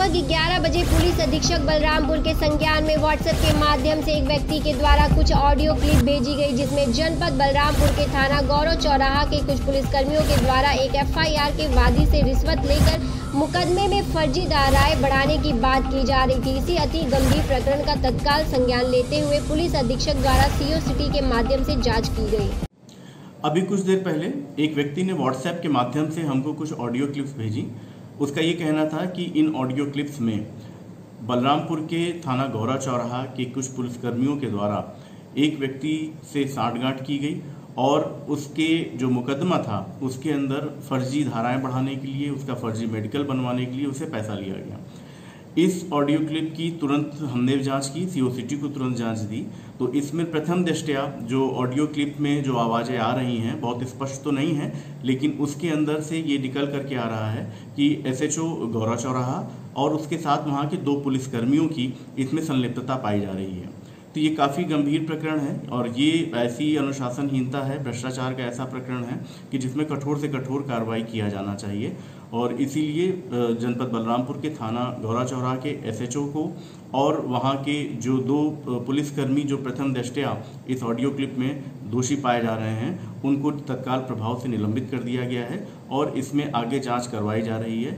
लगभग 11 बजे पुलिस अधीक्षक बलरामपुर के संज्ञान में व्हाट्सएप के माध्यम से एक व्यक्ति के द्वारा कुछ ऑडियो क्लिप भेजी गई, जिसमें जनपद बलरामपुर के थाना गौरव चौराहा के कुछ पुलिसकर्मियों के द्वारा एक एफआईआर के वादी से रिश्वत लेकर मुकदमे में फर्जी धाराएं बढ़ाने की बात की जा रही थी। इसी अति गंभीर प्रकरण का तत्काल संज्ञान लेते हुए पुलिस अधीक्षक द्वारा सीओ सिटी के माध्यम से जाँच की गई। अभी कुछ देर पहले एक व्यक्ति ने व्हाट्सएप के माध्यम से हमको कुछ ऑडियो क्लिप्स भेजी। उसका ये कहना था कि इन ऑडियो क्लिप्स में बलरामपुर के थाना गौरा चौराहा के कुछ पुलिसकर्मियों के द्वारा एक व्यक्ति से सांठगांठ की गई और उसके जो मुकदमा था उसके अंदर फर्जी धाराएं बढ़ाने के लिए, उसका फर्जी मेडिकल बनवाने के लिए उसे पैसा लिया गया। इस ऑडियो क्लिप की तुरंत हमने जांच की, सीओ सिटी को तुरंत जांच दी। तो इसमें प्रथम दृष्टया जो ऑडियो क्लिप में जो आवाज़ें आ रही हैं बहुत स्पष्ट तो नहीं है, लेकिन उसके अंदर से ये निकल करके आ रहा है कि एसएचओ गौरा चौराहा और उसके साथ वहाँ के 2 पुलिसकर्मियों की इसमें संलिप्तता पाई जा रही है। तो ये काफ़ी गंभीर प्रकरण है और ये ऐसी अनुशासनहीनता है, भ्रष्टाचार का ऐसा प्रकरण है कि जिसमें कठोर से कठोर कार्रवाई किया जाना चाहिए। और इसीलिए जनपद बलरामपुर के थाना गौरा चौराहा के एसएचओ को और वहाँ के जो 2 पुलिसकर्मी जो प्रथम दृष्टया इस ऑडियो क्लिप में दोषी पाए जा रहे हैं, उनको तत्काल प्रभाव से निलंबित कर दिया गया है और इसमें आगे जाँच करवाई जा रही है।